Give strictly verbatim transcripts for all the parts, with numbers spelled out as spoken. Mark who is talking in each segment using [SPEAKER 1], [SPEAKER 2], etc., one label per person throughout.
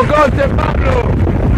[SPEAKER 1] Conte, Pablo!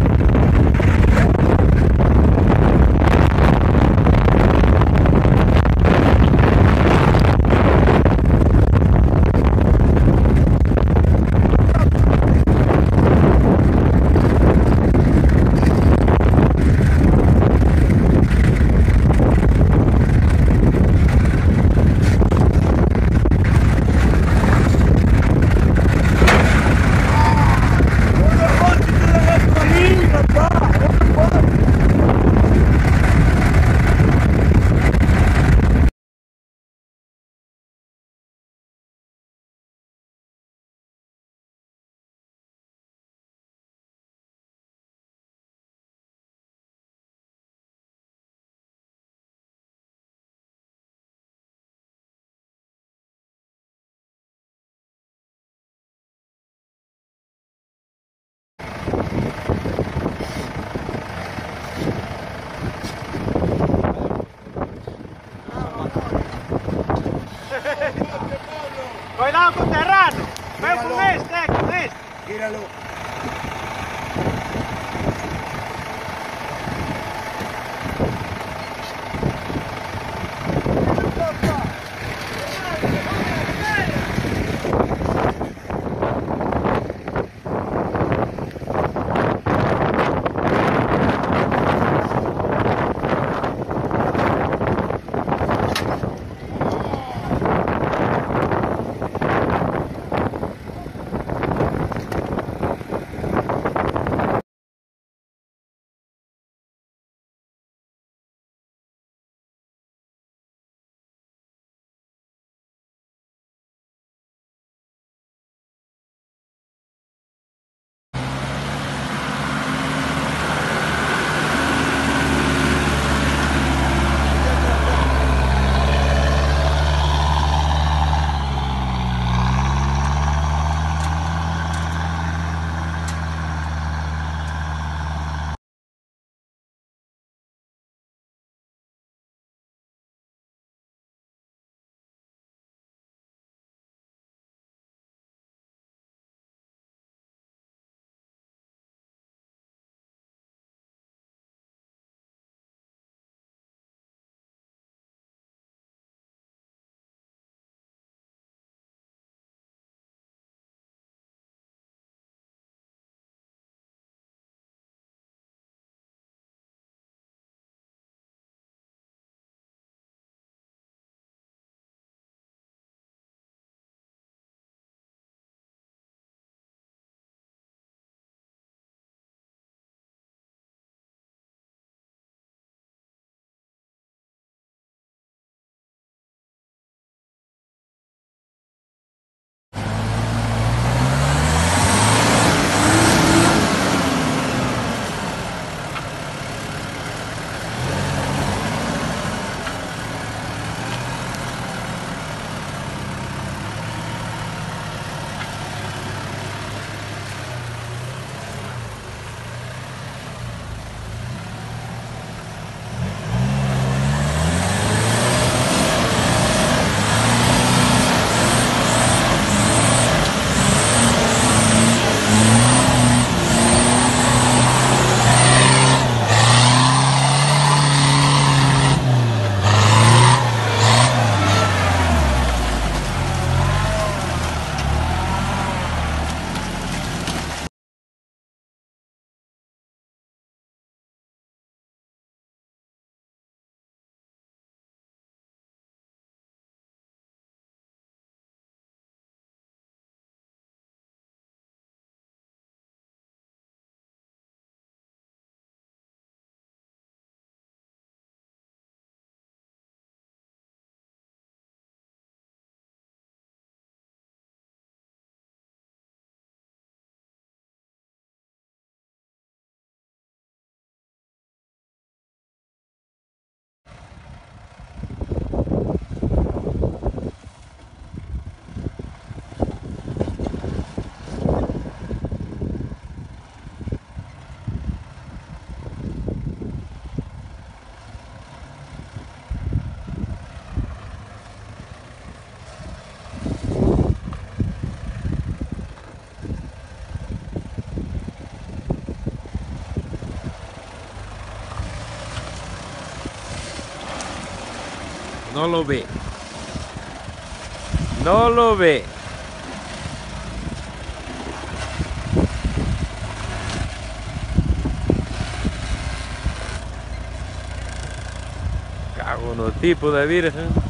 [SPEAKER 2] Cuidado con terreno. Ven con este, con este.
[SPEAKER 3] Gíralo.
[SPEAKER 1] No lo ve. No lo ve. Cago en los tipos de virgen.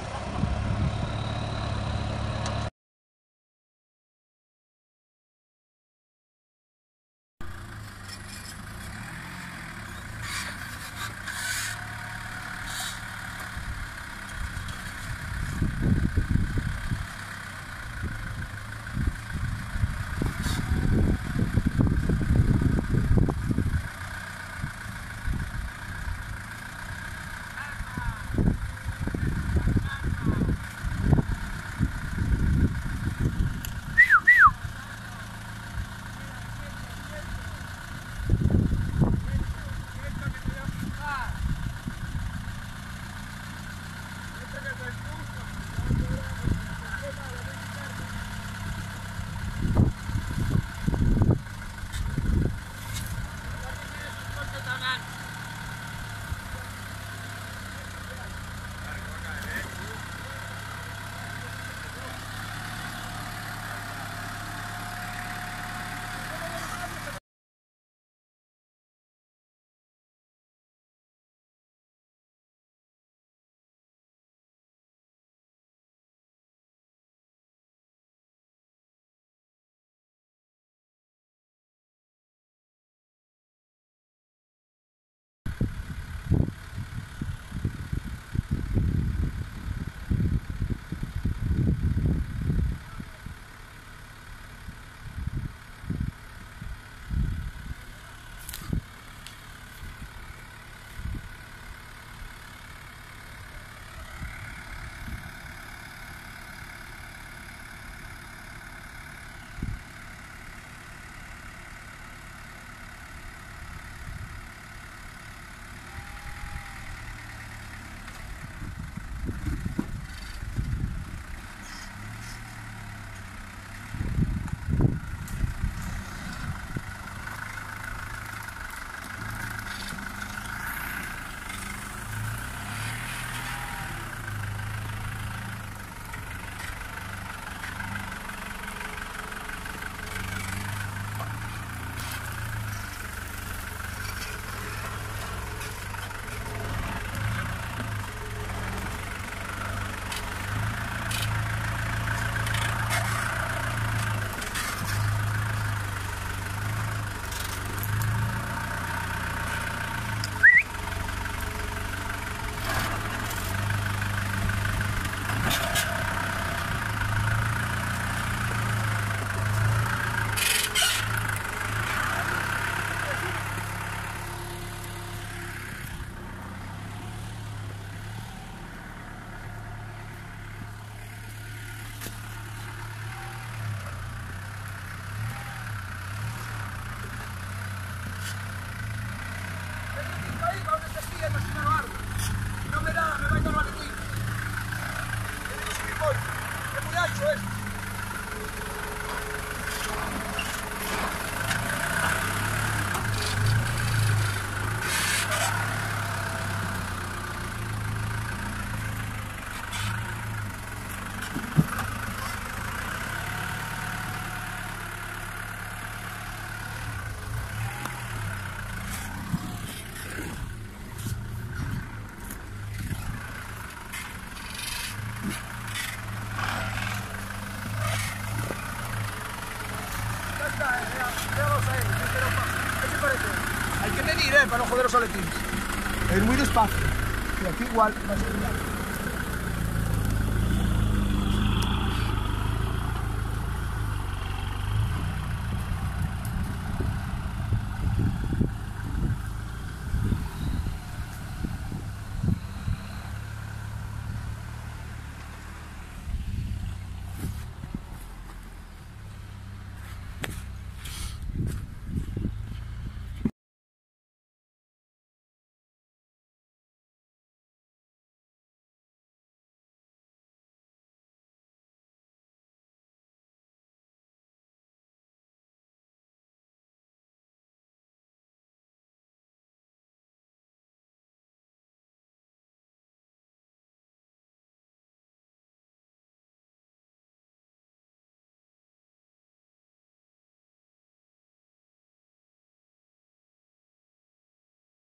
[SPEAKER 3] Hay que medir, eh, para no joder los aletines. Ir muy despacio. Y aquí igual va a ser igual.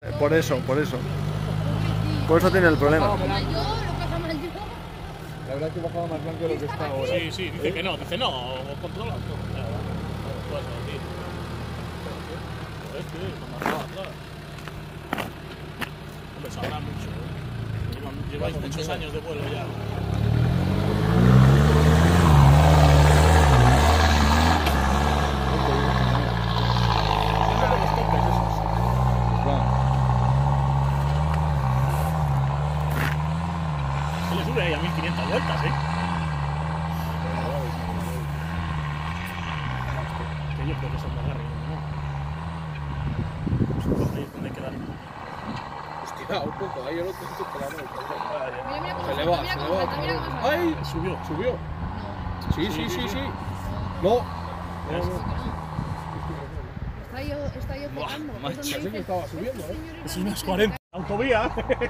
[SPEAKER 3] Por eso, por eso. Por eso tiene el problema.
[SPEAKER 4] Yo lo pasa mal yo.
[SPEAKER 3] La verdad es que bajaba más blanco de lo que está ahora.
[SPEAKER 5] Sí, sí, dice que no, dice no, o controla todo. Puedes decir. Es que, con la atrás. Hombre, sabrá mucho, ¿eh? Llevan- Lleváis muchos años de vuelo ya. Se le sube ahí a mil quinientas vueltas, ¿eh? Que yo creo que son de agarre, ¿no? Ahí es donde hay que dar.
[SPEAKER 3] Hostia, un poco, ahí el otro se
[SPEAKER 4] Mira, mira cómo
[SPEAKER 3] Se le
[SPEAKER 4] salta,
[SPEAKER 3] va,
[SPEAKER 4] mira
[SPEAKER 3] se le
[SPEAKER 4] cómo
[SPEAKER 3] va.
[SPEAKER 4] salta, mira cómo salta.
[SPEAKER 3] ¡Ay!
[SPEAKER 5] Subió.
[SPEAKER 3] Subió. Sí, sí, sí, sí. No. No, no.
[SPEAKER 4] Está yo, está yo pegando.
[SPEAKER 5] macho.
[SPEAKER 4] Eso me
[SPEAKER 3] Pensé que
[SPEAKER 4] dice,
[SPEAKER 3] estaba subiendo, ¿eh?
[SPEAKER 5] Es unas cuarenta. Autovía.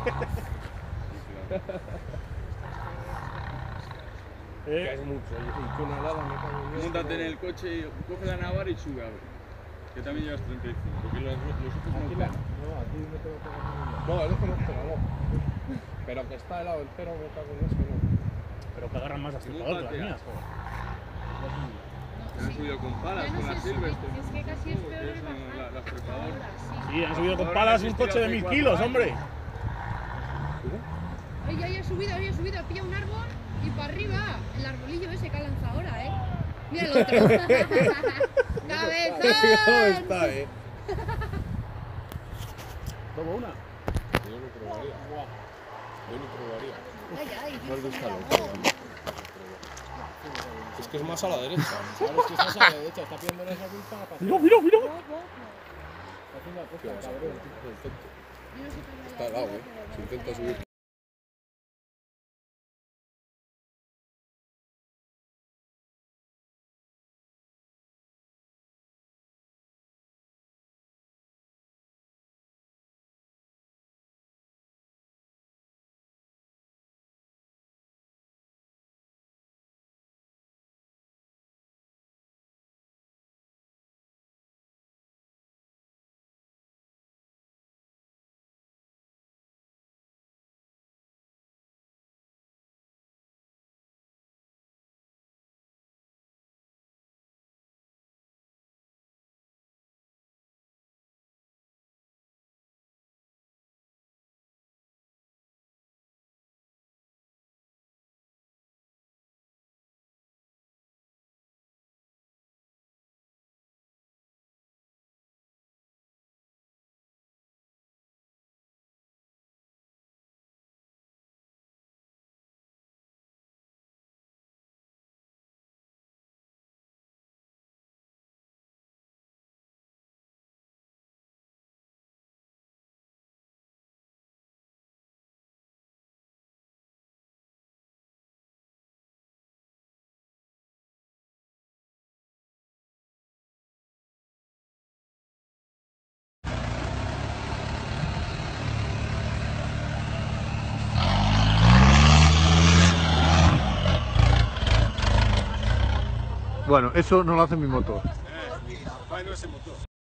[SPEAKER 3] Que es mucho. Y con una helada me cago en Dios.
[SPEAKER 6] Móntate en el coche y coge la Navarra y sube a ver. Que también llevas treinta y cinco, porque los, los otros
[SPEAKER 3] Aquí
[SPEAKER 6] no
[SPEAKER 3] la-
[SPEAKER 6] paran.
[SPEAKER 3] No, aquí no tengo que pegar. No, el este no pega, no. Pero que está helado el cero, me cago en Dios que no.
[SPEAKER 5] Pero que agarran más astripador que las mías.
[SPEAKER 6] Han subido con palas,
[SPEAKER 4] Ya no
[SPEAKER 6] con
[SPEAKER 4] sé
[SPEAKER 6] las
[SPEAKER 4] subir,
[SPEAKER 6] Silverstone.
[SPEAKER 4] es que casi es peor
[SPEAKER 6] que
[SPEAKER 4] el
[SPEAKER 6] son
[SPEAKER 4] bajar.
[SPEAKER 6] la- las trepadoras.
[SPEAKER 5] Sí, han subido con palas un coche de mil kilos, hombre.
[SPEAKER 4] Ay, ya, ya he subido, ya he subido, he pillado un árbol y para arriba, el arbolillo ese que ha lanzado ahora, ¿eh? Mira el otro. ¡Cabezón!
[SPEAKER 3] ¿Cómo está, eh?
[SPEAKER 5] Tomo una.
[SPEAKER 3] Yo no probaría. Yo no probaría.
[SPEAKER 4] Ay, ay,
[SPEAKER 3] No le gusta
[SPEAKER 4] mira,
[SPEAKER 3] lo que es que es más a la derecha. ¿Sabes que estás a la derecha? Está pidiendo esa culpa para
[SPEAKER 5] Mira, mira, mira.
[SPEAKER 3] hacer una cosa, cabrón. Está al lado, eh. Se intenta subir.
[SPEAKER 7] Bueno, eso no lo hace mi motor.
[SPEAKER 6] Bueno, ese motor.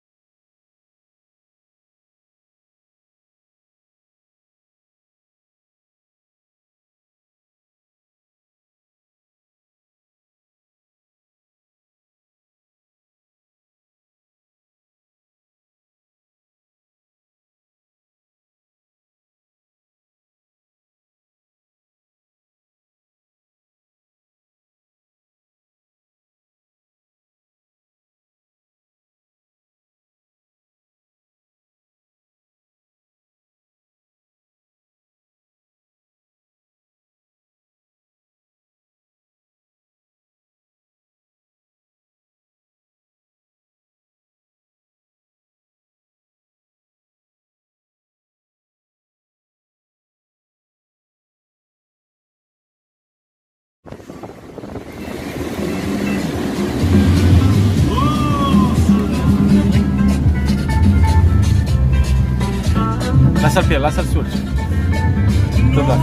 [SPEAKER 1] Lascia il piede, lascia il suo. Dov'è?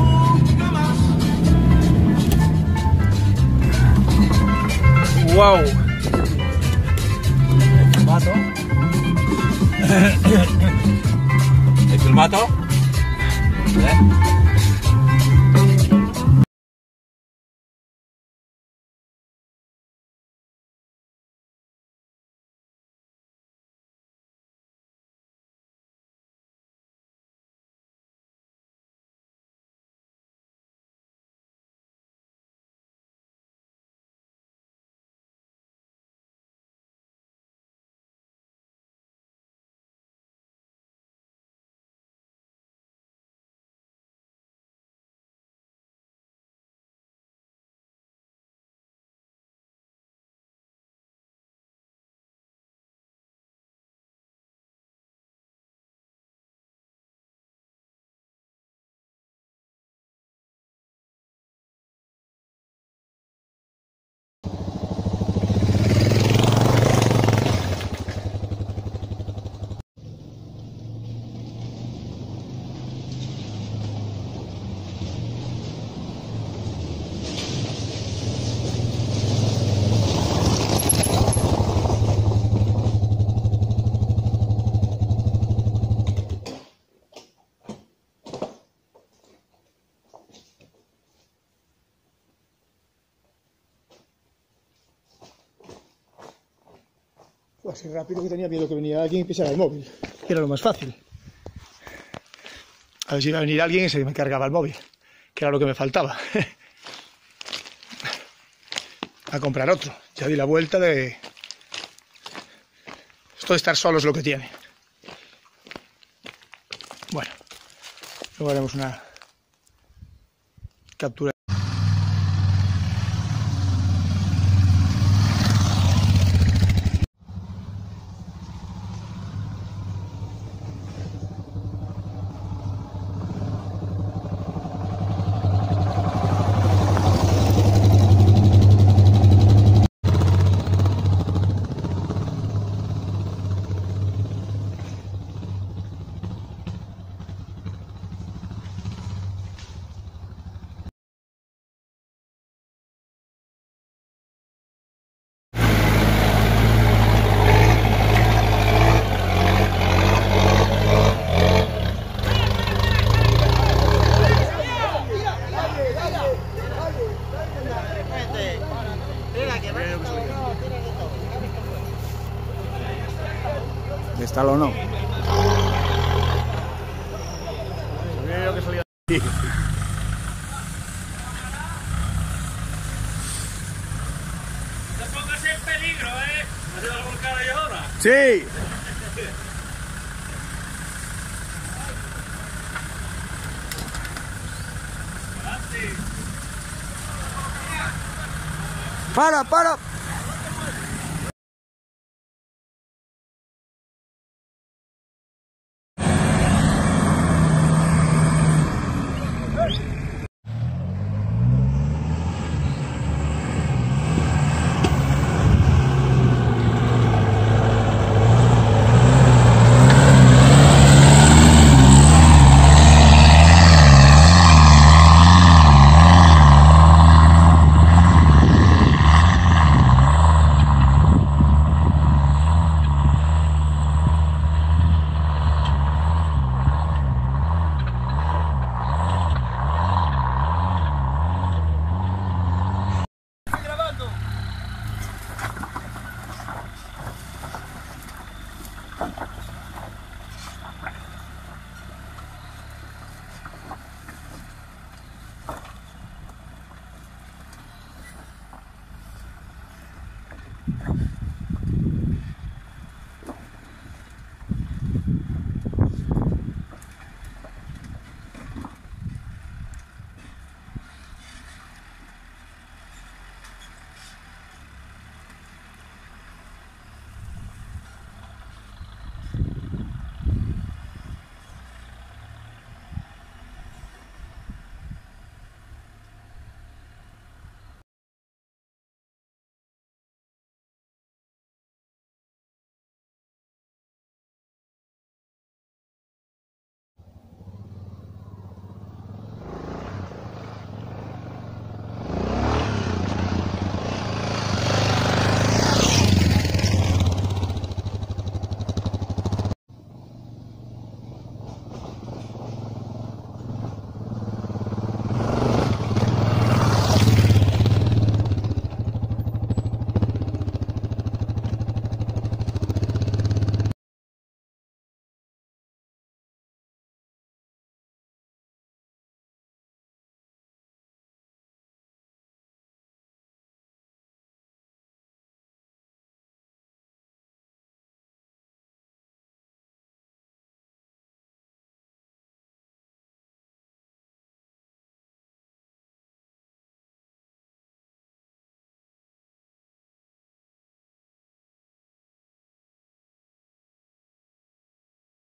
[SPEAKER 1] Wow!
[SPEAKER 5] Mato.
[SPEAKER 1] el mato. ¿Eh?
[SPEAKER 3] Fue así rápido que tenía miedo que venía alguien y pisara el móvil, que era lo más fácil. A ver si iba a venir alguien y se me cargaba el móvil, que era lo que me faltaba. A comprar otro. Ya di la vuelta de... Esto de estar solo es lo que tiene. Bueno, luego haremos una captura.
[SPEAKER 1] ¿Está o no?
[SPEAKER 5] Veo que salía de aquí.
[SPEAKER 6] No pongas en peligro, ¿eh? ¿Has ido a volcar ahí ahora?
[SPEAKER 1] Sí. Para, para.